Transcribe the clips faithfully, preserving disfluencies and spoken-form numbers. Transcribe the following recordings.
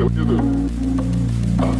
what you do? Ah.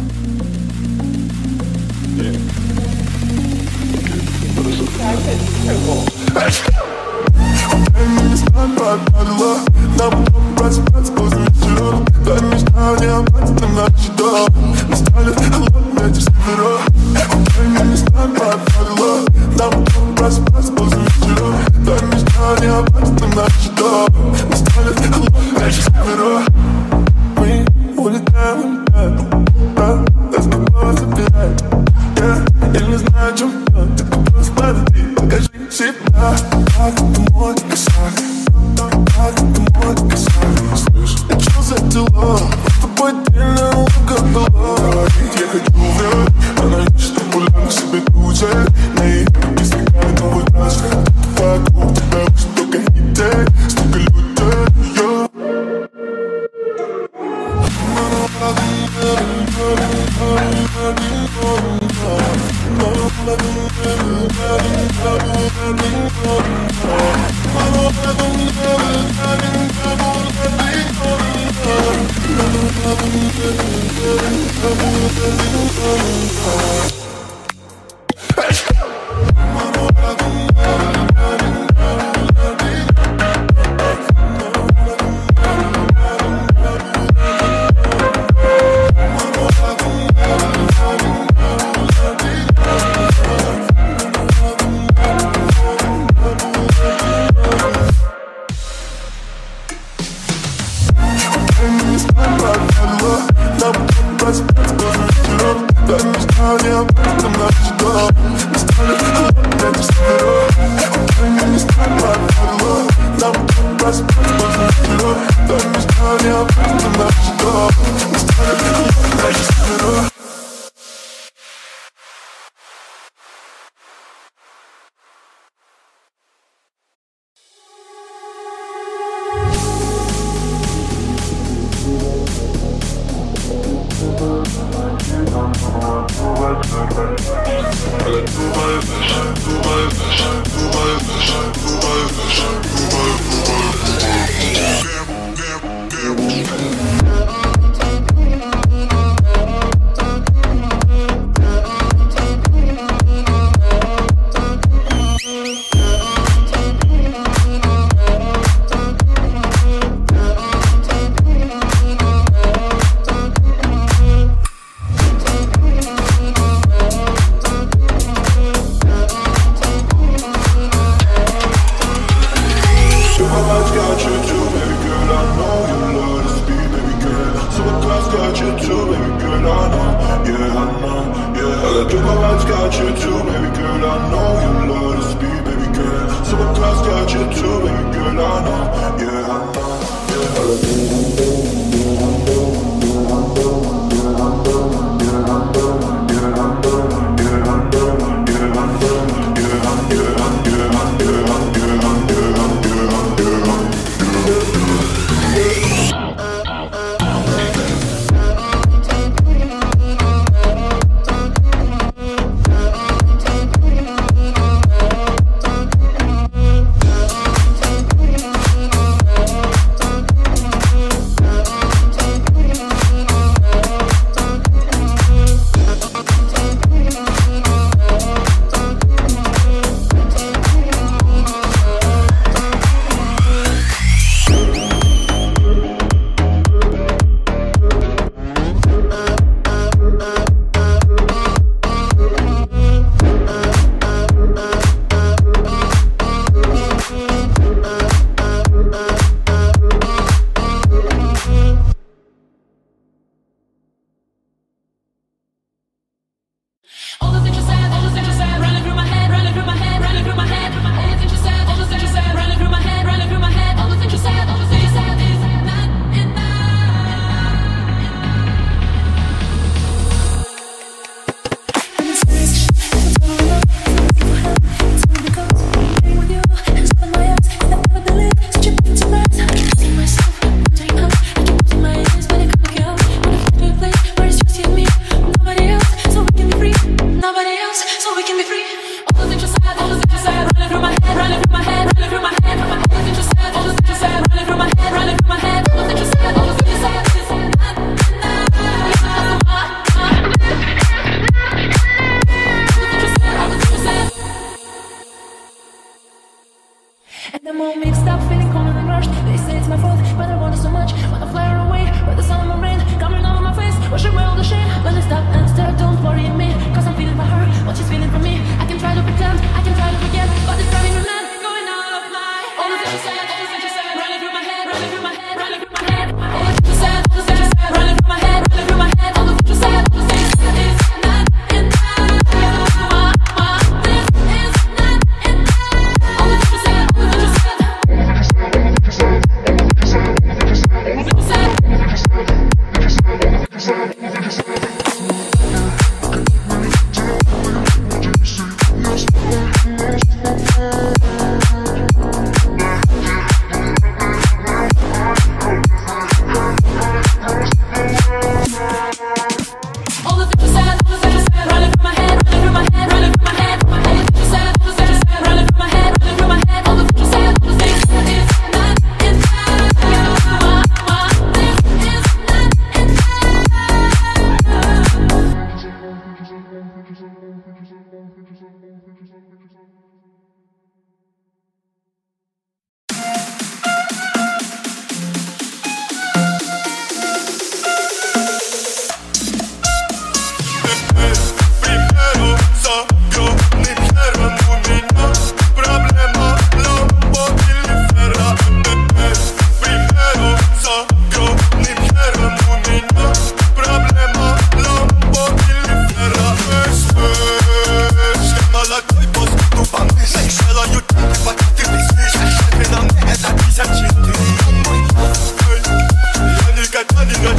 Yeah. Okay. But it's okay. Не стану падала, на потом просыпаться поздно вечером. Дай мне знания, хватит на ночь, да. Настанет холодный ветер с севера. Не стану падала, на потом просыпаться поздно вечером. Дай мне знания, хватит на ночь, да. Настанет холодный ветер с севера. Мы улетаем, улетаем, да. Let's go, забирай, yeah. Я не знаю, чем я, ты просто подойди, покажи себя. Так, ты мой косяк, так, ты мой косяк. Слышь, я чё за дела? С тобой отдельная улыбка была. Я хочу вверх, она ищет популярных себе друзей. На их руки сверкает новый наш. Вокруг тебя уже столько хитей, столько людей, я.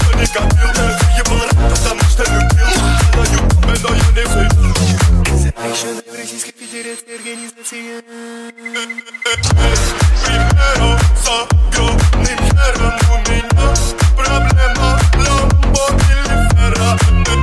бы не копил, ебал рэп, потому что любил. Я на ютубе, но я не фейк. Запрещенная в Российской Федерации организация. Примеру с огромным хером у меня проблема ламбо или ферра.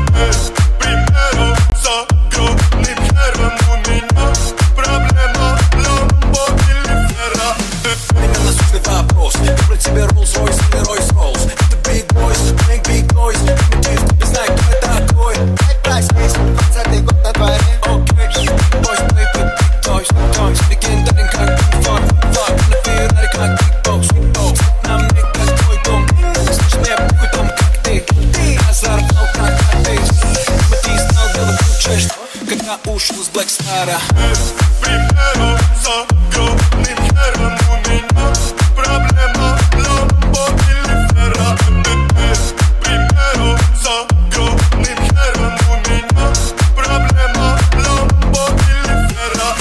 Примеру с огромным хером у меня проблема ламбо или ферра. Это насущный вопрос. Выбрать тебе Rolls-Royce или Royce-Rolls. Это big boys, make big noise. Надеюсь, ты знаешь, кто это такой. двадцатый год на дворе. Окей, big boys, play with big toys. Toys, легендарен как фан. Фак, на Феррари как бигбокс. Нам не как твой дом. Слышь, мне похуй там как ты. Ты азартнул как ты. Матис знал дело лучше, когда ушел с Black Star. Примеру с огромным хером у меня проблема ламбо или ферра. Примеру с огромным хером у меня проблема ламбо или ферра.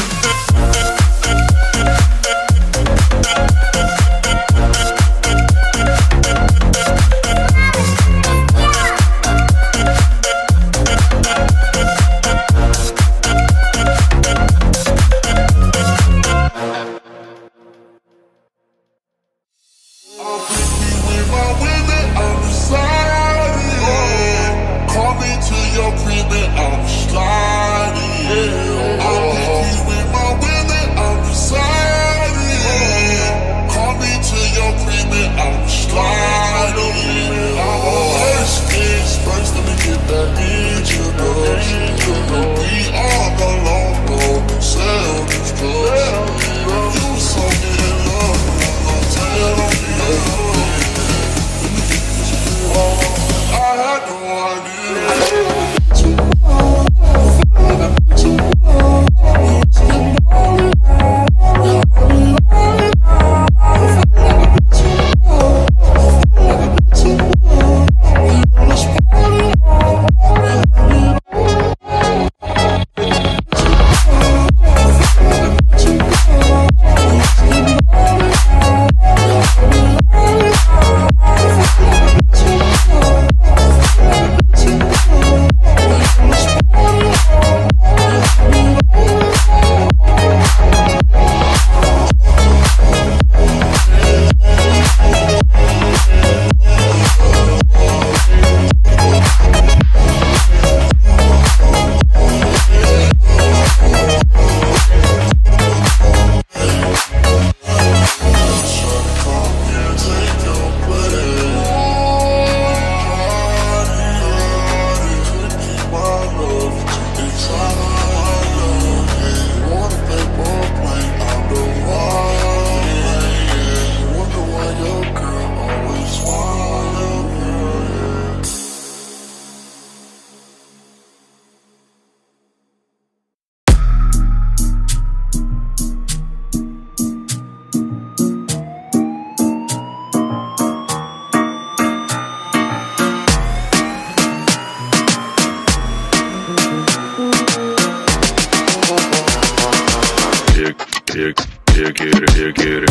Get it, get it, get it.